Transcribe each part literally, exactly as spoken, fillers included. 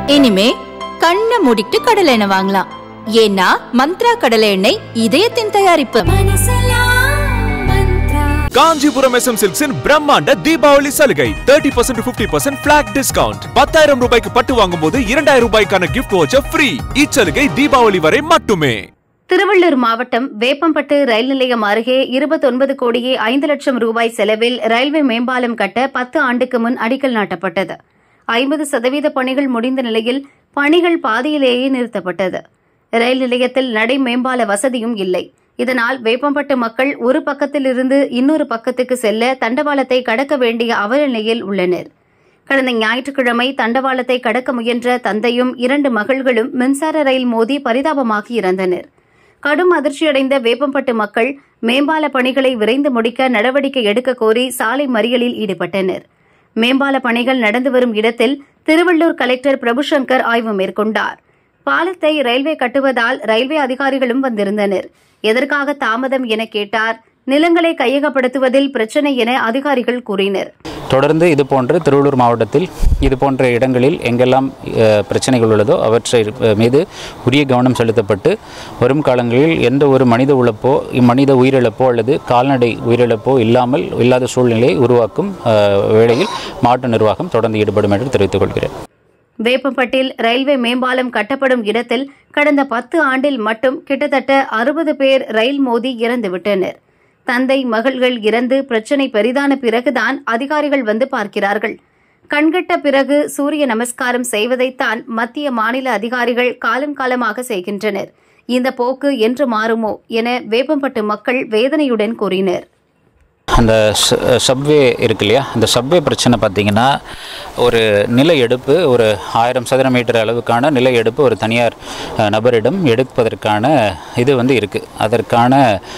இனிமே கண்ணை மூடிட்டு கடலை எண்ணெய் வாங்கலாம். ஏன்னா மந்த்ரா கடலை எண்ணெய் இதயத்தின் தயாரிப்பு. காஞ்சிபுரம் எஸ் எம் சில்க்ஸின் பிரம்மாண்ட தீபாவளி சலுகை thirty percent to fifty percent flat discount. பத்தாயிரம் ரூபாய்க்கு பட்டு வாங்கும்போது இரண்டாயிரம் ரூபாய்க்கான gift voucher free. இச்சலுகை தீபாவளி வரை மட்டுமே. திருவள்ளூர் மாவட்டம் வேப்பம்பட்டு ரயில் நிலையம் அருகே இருபத்தி ஒன்பது கோடியே ஐந்து லட்சம் ரூபாய் செலவில் ரயில்வே மேம்பாலம் கட்ட பத்து ஆண்டுக்கு முன் அடிக்கல் நாட்டப்பட்டது. ஐம்பது சதவீத பணிகள் முடிந்த நிலையில் பணிகள் பாதியிலேயே நிறுத்தப்பட்டது. ரயில் நிலையத்தில் நடை மேம்பால வசதியும் இல்லை. இதனால் வேப்பம்பட்டு மக்கள் ஒரு பக்கத்திலிருந்து இன்னொரு பக்கத்துக்கு செல்ல தண்டவாளத்தை கடக்க வேண்டிய அவலநிலையில் உள்ளனர். கடந்த ஞாயிற்றுக்கிழமை தண்டவாளத்தை கடக்க முயன்ற தந்தையும் இரண்டு மகள்களும் மின்சார ரயில் மோதி பரிதாபமாக இறந்தனர். கடும் அதிர்ச்சியடைந்த வேப்பம்பட்டு மக்கள் மேம்பால பணிகளை விரைந்து முடிக்க நடவடிக்கை எடுக்க கோரி சாலை மறியலில் ஈடுபட்டனர். மேம்பால பணிகள் நடந்து வரும் இடத்தில் திருவள்ளூர் கலெக்டர் பிரபுசங்கர் ஆய்வு மேற்கொண்டார். பாலத்தை ரயில்வே கட்டுவதால் ரயில்வே அதிகாரிகளும் வந்திருந்தனர். எதற்காக தாமதம் என கேட்டார். நிலங்களை கையகப்படுத்துவதில் பிரச்சனை என அதிகாரிகள் கூறினர். தொடர்ந்து இதுபோன்று திருவள்ளூர் மாவட்டத்தில் இதுபோன்ற இடங்களில் எங்கெல்லாம் பிரச்சனைகள் உள்ளதோ அவற்றை மீது உரிய கவனம் செலுத்தப்பட்டு வரும் காலங்களில் எந்த ஒரு மனித உழைப்போ மனித உயிரிழப்போ அல்லது கால்நடை உயிரிழப்போ இல்லாமல் இல்லாத சூழ்நிலையை உருவாக்கும் வேளையில் மாவட்ட நிர்வாகம் தொடர்ந்து ஈடுபடும் என்று தெரிவித்துக் கொள்கிறேன். வேப்பம்பட்டில் ரயில்வே மேம்பாலம் கட்டப்படும் இடத்தில் கடந்த பத்து ஆண்டில் மட்டும் கிட்டத்தட்ட அறுபது பேர் ரயில் மோதி இறந்துவிட்டனர். தந்தை மகள்கள் இறந்து பிரச்சினை பெரிதான பிறகுதான் அதிகாரிகள் வந்து பார்க்கிறார்கள். கண்கட்ட பிறகு சூரிய நமஸ்காரம் செய்வதைத்தான் மத்திய மாநில அதிகாரிகள் காலம் காலமாக செய்கின்றனர். இந்த போக்கு என்று மாறுமோ என வேப்பம்பட்டு மக்கள் வேதனையுடன் கூறினர். அந்த சப்வே இருக்கு இல்லையா, அந்த சப்வே பிரச்சனை பார்த்திங்கன்னா ஒரு நில எடுப்பு ஒரு ஆயிரம் சதுர மீட்டர் அளவுக்கான நில எடுப்பு ஒரு தனியார் நபரிடம் எடுப்பதற்கான இது வந்து இருக்குது. அதற்கான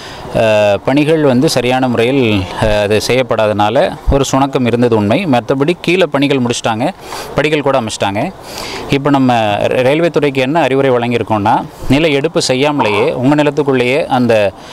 பணிகள் வந்து சரியான முறையில் அது செய்யப்படாதனால ஒரு சுணக்கம் இருந்தது உண்மை. மற்றபடி கீழே பணிகள் முடிச்சிட்டாங்க, படிகள் கூட அமைச்சிட்டாங்க. இப்போ நம்ம ரயில்வே துறைக்கு என்ன அறிவுரை வழங்கியிருக்கோம்னா, நில எடுப்பு செய்யாமலேயே உங்கள் நிலத்துக்குள்ளேயே அந்த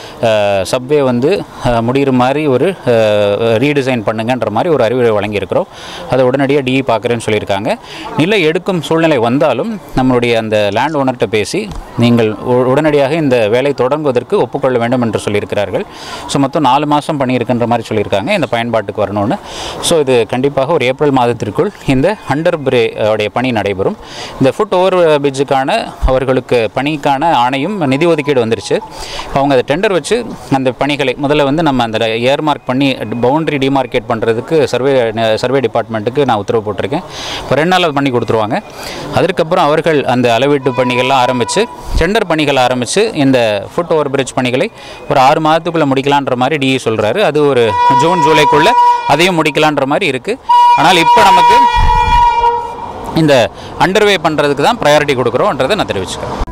சப்வே வந்து முடிகிற மாதிரி ஒரு ரீடிசைன் பண்ணுங்கன்ற மாதிரி ஒரு அறிவுரை வழங்கியிருக்கிறோம். அதை உடனடியாக டிஇ பார்க்குறேன்னு சொல்லியிருக்காங்க. நில எடுக்கும் சூழ்நிலை வந்தாலும் நம்மளுடைய அந்த லேண்ட் ஓனர்கிட்ட பேசி நீங்கள் உடனடியாக இந்த வேலை தொடங்குவதற்கு ஒப்புக்கொள்ள வேண்டும் என்று சொல்லியிருக்கிறார்கள். ஸோ மொத்தம் நாலு மாதம் பண்ணியிருக்கின்ற மாதிரி சொல்லியிருக்காங்க இந்த பயன்பாட்டுக்கு வரணும்னு. ஸோ இது கண்டிப்பாக ஒரு ஏப்ரல் மாதத்திற்குள் இந்த அண்டர் பிரே உடைய பணி நடைபெறும். இந்த ஃபுட் ஓவர் பிரிட்ஜுக்கான அவர்களுக்கு பணிக்கான ஆணையும் நிதி ஒதுக்கீடு வந்துருச்சு. அவங்க அதை டெண்டர் வச்சு அந்த பணிகளை முதல்ல வந்து நம்ம அந்த ஏர் மார்க் பண்ணி பவுண்டரி டிமார்க்கேட் பண்ணுறதுக்கு சர்வே சர்வே டிபார்ட்மெண்ட்டுக்கு நான் உத்தரவு போட்டிருக்கேன். இப்போ ரெண்டு நாள் பண்ணி கொடுத்துருவாங்க. அதற்கப்புறம் அவர்கள் அந்த அளவீட்டு பணிகள்லாம் ஆரம்பித்து டெண்டர் பணிகள் ஆரம்பித்து இந்த ஃபுட் ஓவர் பிரிட்ஜ் பணிகளை ஒரு ஆறு மாதத்துக்குள்ளே முடிக்கலான்ற மாதிரி டிஇ சொல்கிறாரு. அது ஒரு ஜூன் ஜூலைக்குள்ளே அதையும் முடிக்கலான்ற மாதிரி இருக்குது. ஆனால் இப்போ நமக்கு இந்த அண்டர்வே பண்ணுறதுக்கு தான் ப்ரையாரிட்டி கொடுக்குறோன்றதை நான் தெரிவிச்சுக்கிறேன்.